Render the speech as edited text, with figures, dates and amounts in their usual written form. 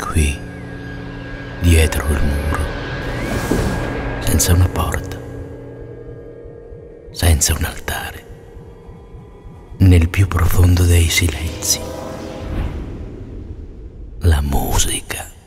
qui, dietro il muro, senza una porta, senza un altare, nel più profondo dei silenzi, la musica.